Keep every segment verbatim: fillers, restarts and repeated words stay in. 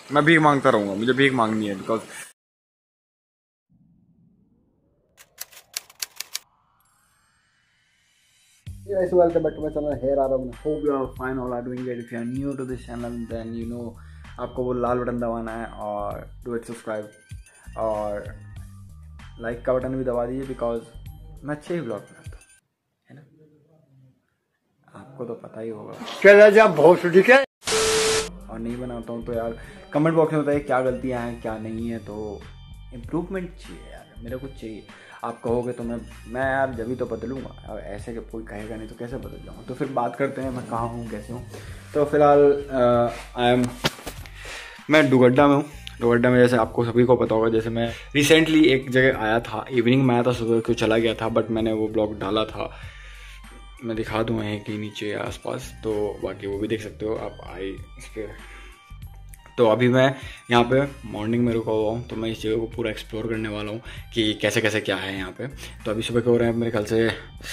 मैं भीख मांगता रहूँगा, मुझे भीख मांगनी है because guys, welcome back to my channel. Here are I hope you are fine all are doing great. If you are new to this channel then you know आपको वो लाल बटन दबाना है और डू इट सब्सक्राइब और like का button भी दबा दीजिए बिकॉज मैं अच्छे ही ब्लॉग बनाता हूँ, है ना? आपको तो पता ही होगा क्या जब बहुत ठीक है और नहीं बनाता हूँ तो यार कमेंट बॉक्स में बताइए क्या गलतियाँ हैं क्या नहीं है। तो इम्प्रूवमेंट चाहिए यार, मेरे को चाहिए। आप कहोगे तो मैं मैं यार जब भी तो बदलूँगा, और ऐसे कि कोई कहेगा नहीं तो कैसे बदल जाऊँगा। तो फिर बात करते हैं मैं कहाँ हूँ कैसे हूँ। तो फिलहाल आई एम मैं डुगड्डा में हूँ। डुगड्डा में जैसे आपको सभी को पता होगा, जैसे मैं रिसेंटली एक जगह आया था, इवनिंग में आया था, सुबह को चला गया था, बट मैंने वो ब्लॉग डाला था, मैं दिखा दूँ वहीं कि नीचे आसपास, तो बाकी वो भी देख सकते हो आप आई इस पर। तो अभी मैं यहाँ पे मॉर्निंग में रुका हुआ हूँ, तो मैं इस जगह को पूरा एक्सप्लोर करने वाला हूँ कि कैसे कैसे क्या है यहाँ पे। तो अभी सुबह के हो रहे हैं मेरे ख्याल से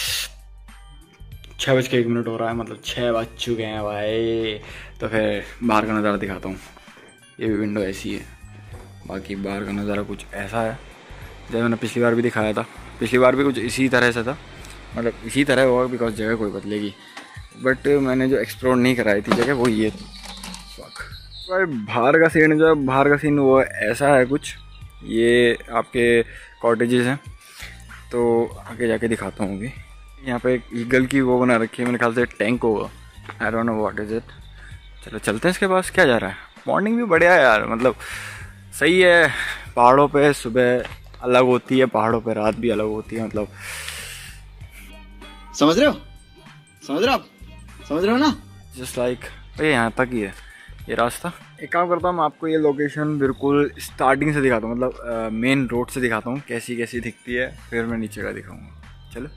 छः बज के एक मिनट हो रहा है, मतलब छः बज चुके हैं भाई। तो फिर बाहर का नज़ारा दिखाता हूँ। ये भी विंडो ऐसी है, बाकी बाहर का नज़ारा कुछ ऐसा है जैसे मैंने पिछली बार भी दिखाया था। पिछली बार भी कुछ इसी तरह से था, मतलब इसी तरह होगा बिकॉज जगह कोई बदलेगी, बट मैंने जो एक्सप्लोर नहीं कराई थी जगह वो ये थी। भाई बाहर का सीन जो है, बाहर का सीन वो ऐसा है कुछ, ये आपके कॉटेजेस हैं। तो आगे जाके दिखाता हूँ। अभी यहाँ पे एक ईगल की वो बना रखी है, मेरे ख्याल से टैंक होगा, I don't know what is it. चलो चलते हैं इसके पास। क्या जा रहा है? मॉर्निंग भी बढ़िया है यार, मतलब सही है। पहाड़ों पे सुबह अलग होती है, पहाड़ों पे रात भी अलग होती है, मतलब समझ रहे हो समझ रहे हो आप समझ रहे हो ना। जस्ट लाइक ये यहाँ तक ही है ये रास्ता। एक काम करता हूँ, मैं आपको ये लोकेशन बिल्कुल स्टार्टिंग से दिखाता हूँ, मतलब मेन रोड से दिखाता हूँ कैसी कैसी दिखती है, फिर मैं नीचे का दिखाऊंगा। चलो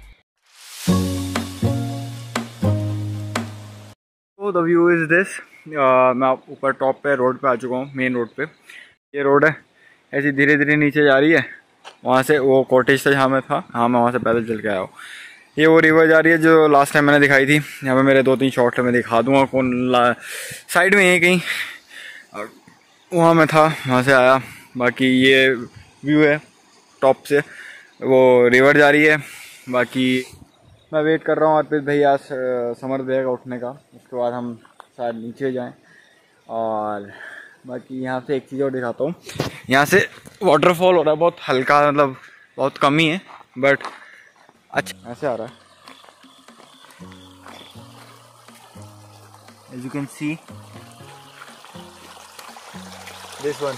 तो द व्यू इज़ दिस। मैं ऊपर टॉप पे रोड पे आ चुका हूँ, मेन रोड पे। ये रोड है, ऐसी धीरे धीरे नीचे जा रही है। वहाँ से वो कॉटेज था जहाँ मैं था, हाँ मैं वहाँ से पैदल चल के आया हूँ। ये वो रिवर जा रही है जो लास्ट टाइम मैंने दिखाई थी। यहाँ पे मेरे दो तीन शॉर्ट है, मैं दिखा दूँगा कौन साइड में है कहीं, और वहाँ मैं था, वहाँ से आया। बाकी ये व्यू है टॉप से, वो रिवर जा रही है। बाकी मैं वेट कर रहा हूँ अर्पित भैया समर देगा उठने का, उसके बाद हम शायद नीचे जाएं। और बाकी यहाँ से एक चीज़ और दिखाता हूँ, यहाँ से वाटरफॉल हो रहा है, बहुत हल्का, मतलब बहुत कम ही है, बट अच्छा ऐसे आ रहा है। As you can see this one.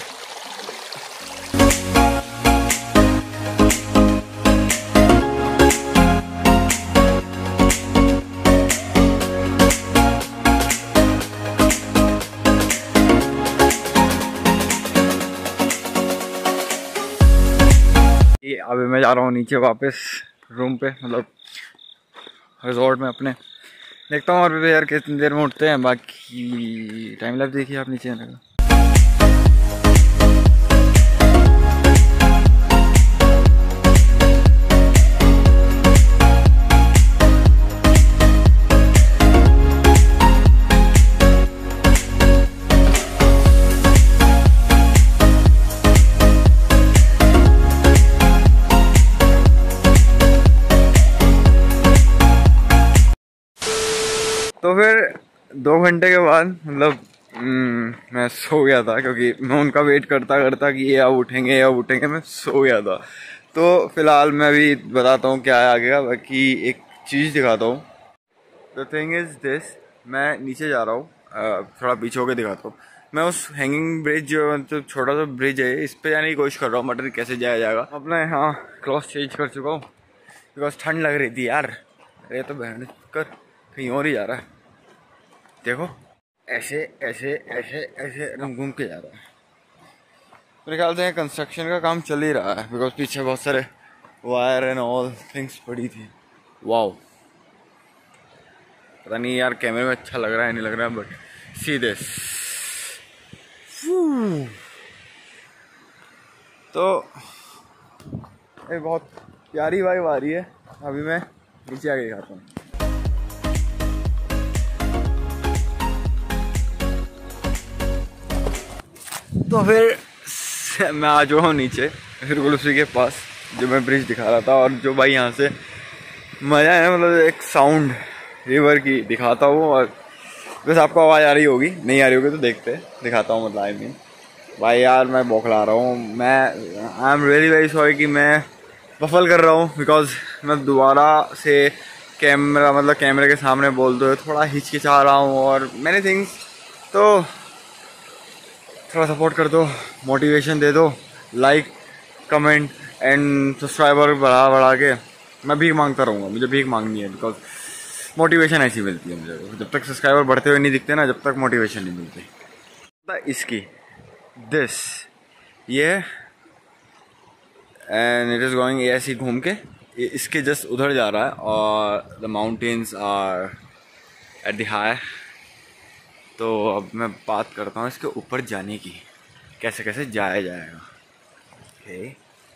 ये अभी मैं जा रहा हूँ नीचे वापस रूम पे, मतलब रिजॉर्ट में अपने। देखता हूँ और भी यार कितनी देर में उठते हैं। बाकी टाइम लैप्स देखिए आप नीचे आने का। तो फिर दो घंटे के बाद मतलब मैं सो गया था, क्योंकि मैं उनका वेट करता करता कि ये अब उठेंगे अब उठेंगे, मैं सो गया था। तो फिलहाल मैं अभी बताता हूँ क्या है आगे का। बाकी एक चीज़ दिखाता हूँ। द थिंग इज़ दिस, मैं नीचे जा रहा हूँ, थोड़ा पीछे होकर दिखाता हूँ। मैं उस हैंगिंग ब्रिज जो मतलब छोटा सा ब्रिज है, इस पर जाने की कोशिश कर रहा हूँ, मटर कैसे जाया जाएगा। अपना यहाँ क्लॉथ चेंज कर चुका हूँ बिकॉज ठंड लग रही थी यार। अरे तो बहन कर कहीं और ही जा रहा है, देखो ऐसे ऐसे ऐसे ऐसे घूम घूम के जा रहा है। मेरे ख्याल से कंस्ट्रक्शन का काम चल ही रहा है बिकॉज पीछे बहुत सारे वायर एंड ऑल थिंग्स पड़ी थी। वाओ, पता नहीं यार कैमरे में अच्छा लग रहा है नहीं लग रहा है, बट सी दिस। तो ये बहुत प्यारी वाइब आ रही है। अभी मैं नीचे आके दिखाता हूँ। तो फिर मैं आ जाऊँ नीचे बिल्कुल उसी के पास जो मैं ब्रिज दिखा रहा था, और जो भाई यहाँ से मज़ा है, मतलब एक साउंड रिवर की दिखाता हूँ। और बस आपको आवाज़ आ रही होगी, नहीं आ रही होगी तो देखते दिखाता हूँ, मतलब आई मीन भाई यार मैं बौखला रहा हूँ। मैं I am really very sorry कि मैं बफल कर रहा हूँ, बिकॉज मैं दोबारा से कैमरा मतलब कैमरे के सामने बोलते हुए थोड़ा हिचकिचा रहा हूँ और मैनी थिंग्स। तो थोड़ा सपोर्ट कर दो, मोटिवेशन दे दो, लाइक कमेंट एंड सब्सक्राइबर बढ़ा बढ़ा के। मैं भीख मांगता रहूँगा, मुझे भीख मांगनी है, बिकॉज मोटिवेशन ऐसी मिलती है मुझे। जब तक सब्सक्राइबर बढ़ते हुए नहीं दिखते ना, जब तक मोटिवेशन नहीं मिलती। इसकी दिस ये एंड इट इज़ गोइंग ऐसे ही घूम के ये इसके जस्ट उधर जा रहा है, और the mountains are at the high. तो अब मैं बात करता हूँ इसके ऊपर जाने की, कैसे कैसे जाया जाएगा। ओके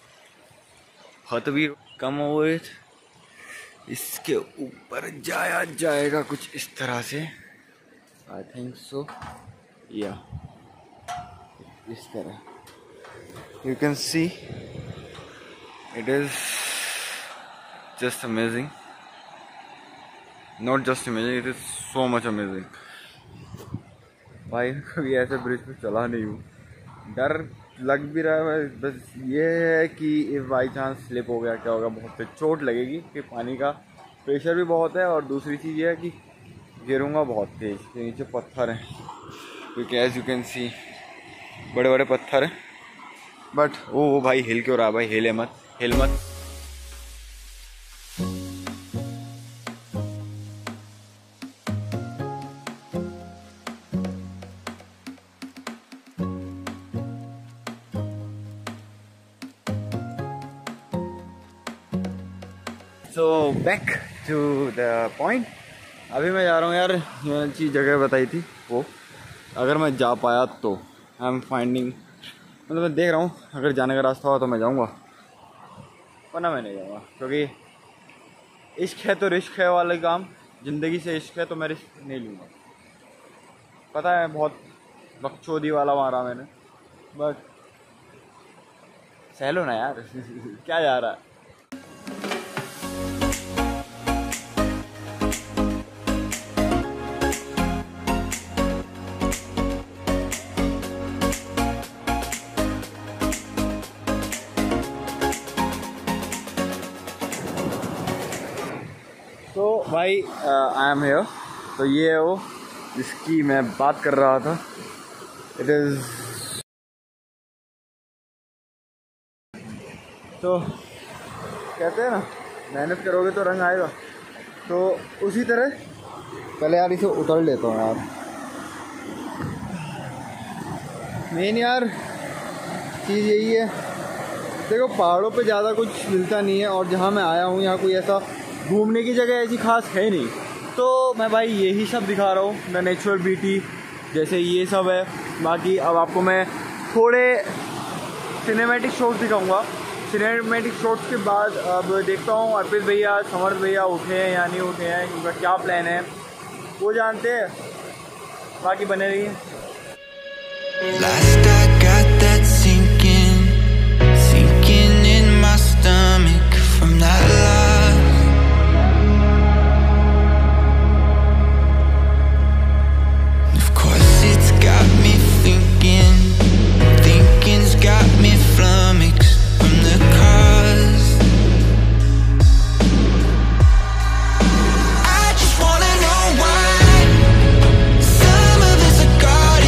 हत भी कम ओवर इट, इसके ऊपर जाया जाएगा कुछ इस तरह से, आई थिंक सो या इस तरह। You can see it is just amazing, not just amazing, it is so much amazing. भाई कभी ऐसे ब्रिज पे चला नहीं हूँ, डर लग भी रहा है। बस ये है कि इफ बाई चांस स्लिप हो गया क्या होगा, बहुत से चोट लगेगी कि पानी का प्रेशर भी बहुत है, और दूसरी चीज़ ये है कि गिरूँगा बहुत तेज़, के नीचे पत्थर हैं, क्योंकि एज यू कैन सी बड़े बड़े पत्थर हैं। बट ओ वो भाई हिल क्यों रहा है भाई, हिले मत हिल मत। So back to the point. अभी मैं जा रहा हूँ यार, मैंने चीज़ जगह बताई थी वो, अगर मैं जा पाया तो आई एम फाइंडिंग, मतलब मैं देख रहा हूँ अगर जाने का रास्ता हो तो मैं जाऊँगा, वरना मैं नहीं जाऊँगा। क्योंकि इश्क है तो रिस्क है वाले काम, ज़िंदगी से इश्क है तो मैं रिस्क नहीं लूँगा। पता है बहुत बकचोदी वाला मारा मैंने, बट सहलो ना यार क्या जा रहा है। तो भाई आई एम हेयर, तो ये है वो जिसकी मैं बात कर रहा था। इट इज़ तो कहते हैं ना मेहनत करोगे तो रंग आएगा, तो उसी तरह पहले यार इसे उतर लेता हूँ यार। मेन यार चीज़ यही है, देखो पहाड़ों पे ज़्यादा कुछ मिलता नहीं है, और जहाँ मैं आया हूँ यहाँ कोई ऐसा घूमने की जगह ऐसी खास है नहीं, तो मैं भाई यही सब दिखा रहा हूँ, द नेचुरल ब्यूटी जैसे ये सब है। बाकी अब आपको मैं थोड़े सिनेमैटिक शॉट्स दिखाऊंगा। सिनेमैटिक शॉट्स के बाद अब देखता हूँ अर्पित भैया समर्थ भैया उठे हैं या नहीं उठे हैं, उनका क्या प्लान है वो जानते हैं। बाकी बने रहिए। Last I got that sinking, sinking in my stomach from that love. Of course it's got me thinking, thinking's got me flummoxed from the cause. I just wanna know why some of us are gone.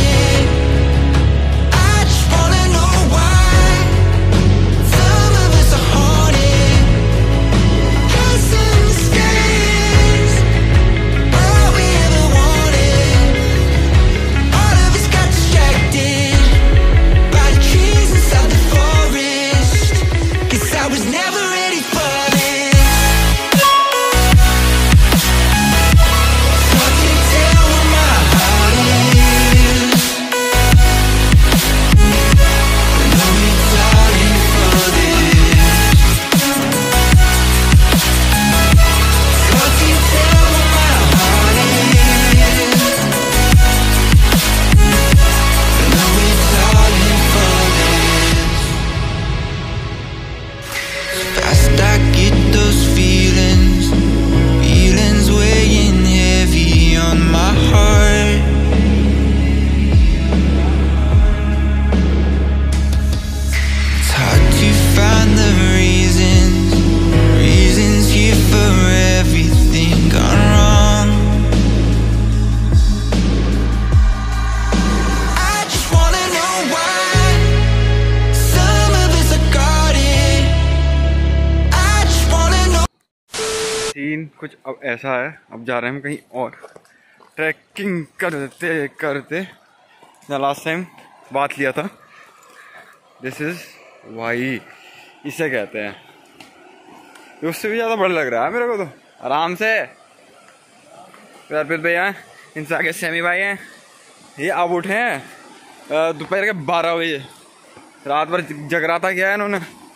कुछ अब ऐसा है, अब जा रहे हैं हम कहीं और ट्रैकिंग करते करते। लास्ट टाइम बात लिया था, दिस इज वाई इसे कहते हैं। उससे भी ज़्यादा बड़ा लग रहा है मेरे को तो। आराम से अर्पित भैया हैं, इनसे आगे सेमी भाई हैं। ये अब उठे हैं दोपहर के बारह बजे, रात भर जगराता किया है इन्होंने।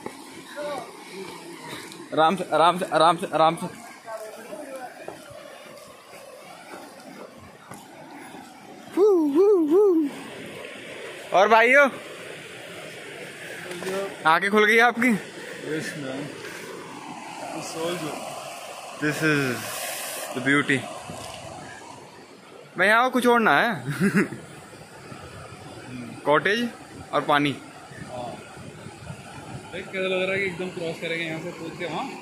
आराम से आराम से आराम से आराम से। और भाइयों आंखें खुल गई आपकी? This is the beauty. मैं यहाँ कुछ छोड़ना है कॉटेज और पानी। कैसा लग रहा है कि एकदम क्रॉस करेंगे यहाँ से कूद के वहाँ।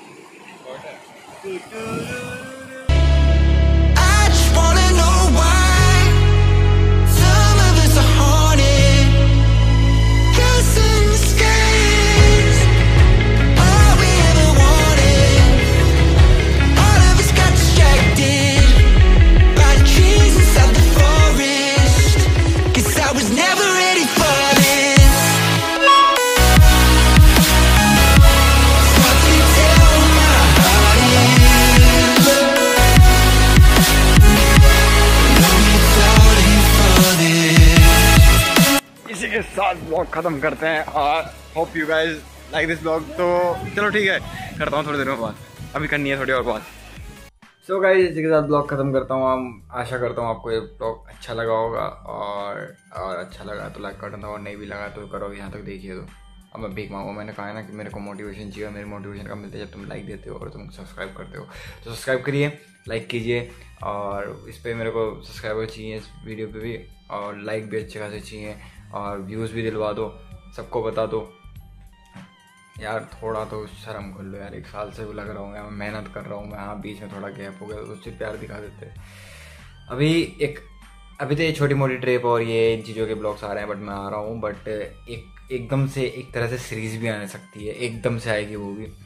के साथ ब्लॉग खत्म करते हैं और hope you guys like this blog. तो चलो ठीक है, करता हूँ थोड़ी देर में बात, अभी करनी है थोड़ी और बात। सो गाइज इसी के साथ ब्लॉग खत्म करता हूँ। हम आशा करता हूँ आपको ये ब्लॉग अच्छा लगा होगा, और और अच्छा लगा तो लाइक कर देना, और नहीं भी लगा तो करो, यहाँ तक देखिए। तो अब मैं भीख मांगू, मैंने कहा है ना कि मेरे को मोटिवेशन चाहिए, मेरी मोटिवेशन कब मिलता है? जब तुम लाइक देते हो और तुम सब्सक्राइब करते हो। तो सब्सक्राइब करिए, लाइक कीजिए, और इस पर मेरे को सब्सक्राइबर चाहिए इस वीडियो पे भी, और लाइक भी अच्छे खासे चाहिए, और व्यूज़ भी दिलवा दो, सबको बता दो यार। थोड़ा तो शर्म कर लो यार, एक साल से लग रहा हूँ मैं मेहनत कर रहा हूँ मैं। हाँ बीच में थोड़ा गैप हो गया तो उससे प्यार दिखा देते। अभी एक अभी तो ये छोटी मोटी ट्रिप और ये इन चीज़ों के ब्लॉग्स आ रहे हैं, बट मैं आ रहा हूँ। बट एक एकदम से एक तरह से सीरीज़ भी आने सकती है, एकदम से आएगी वो भी।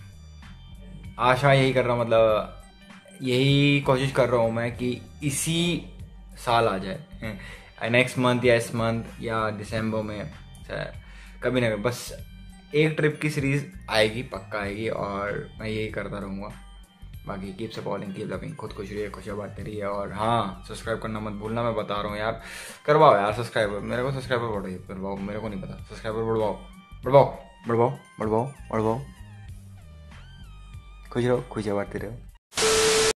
आशा यही कर रहा हूँ, मतलब यही कोशिश कर रहा हूँ मैं कि इसी साल आ जाए, नेक्स्ट मंथ या इस मंथ या दिसंबर में, कभी ना कभी बस एक ट्रिप की सीरीज़ आएगी, पक्का आएगी, और मैं यही करता रहूँगा। बाकी कीप सपोर्टिंग, कीप लविंग, खुद खुश रहिए, खुशियाँ बांटते रहिए, और हाँ सब्सक्राइब करना मत भूलना, मैं बता रहा हूँ यार, करवाओ यार सब्सक्राइबर, मेरे को सब्सक्राइबर बढ़ाइए, बढ़वाओ, मेरे को नहीं पता, सब्सक्राइबर बढ़वाओ बढ़वाओ बढ़वाओ बढ़वाओ बढ़वाओ, खुश रहो, खुशियाँ बांटते रहो।